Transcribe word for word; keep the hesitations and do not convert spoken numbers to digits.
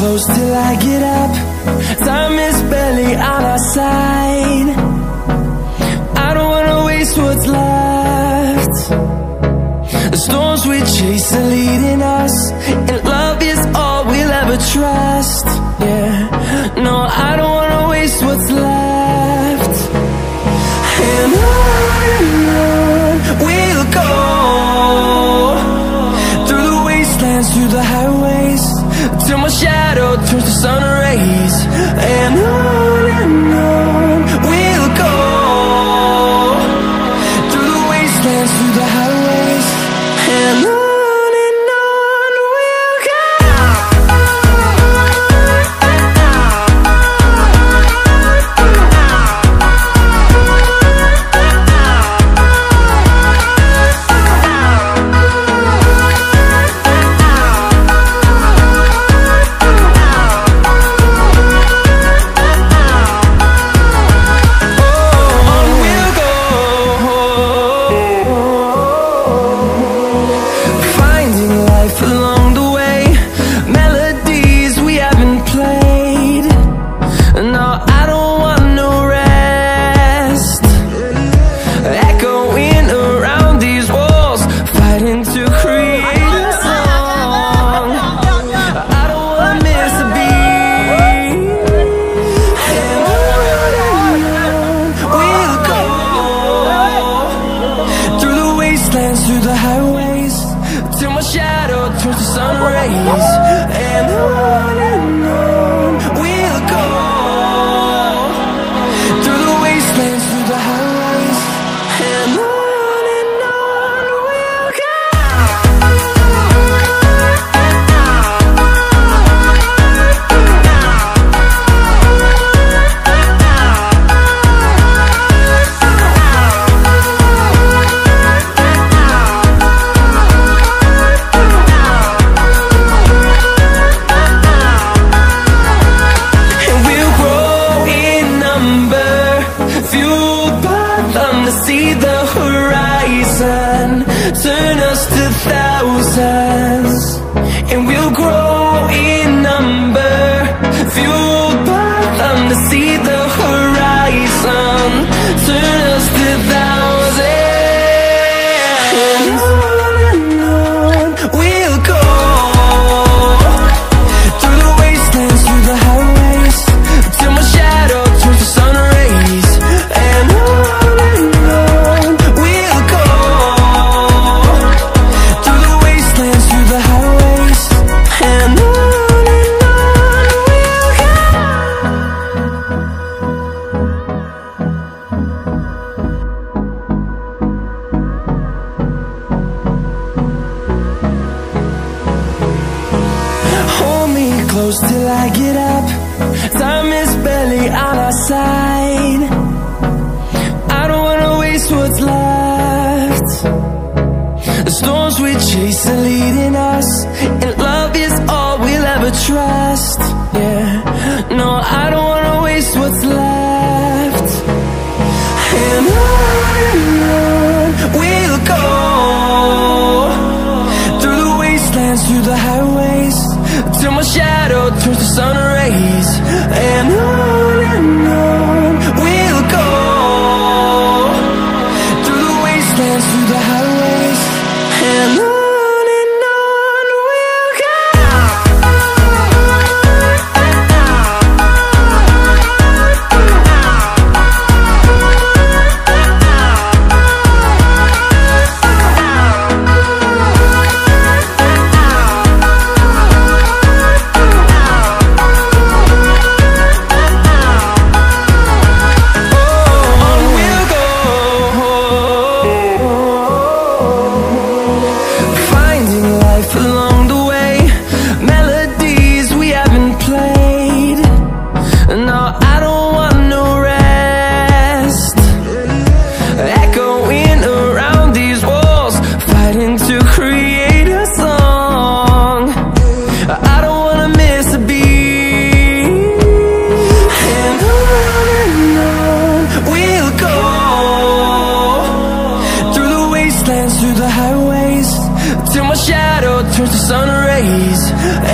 close till I get up. Time is barely on our side. I don't wanna waste what's left. The storms we chase are leading us, and love is all we'll ever trust. Yeah, no, I don't wanna waste what's left. And on and on we'll go, through the wastelands, through the highways, till my shadow turns to sun rays. And on and on we'll go, through the wastelands, through the highways, and on. Through the highways, till my shadow turns to sun rays. And on and on we'll go, through the wastelands, through the highways, and on and on we'll go. See the horizon, turn us to thousands, and we'll grow in number, fueled by them. To see the horizon, turn us to thousands, and on and on we'll go, through the wastelands, through the highways, till my shadow turns to sun rays. And on close till I get up. Time is barely on our side. I don't wanna waste what's left. The storms we chase are leading us, and love is all we'll ever trust. Yeah, no, I don't wanna waste what's left. And on and on we'll go, through the wastelands, through the highways, till my shadow turns to sun rays. And on and on we'll go, through the wastelands, through the highways, and on. Through the highways, till my shadow turns to sun rays.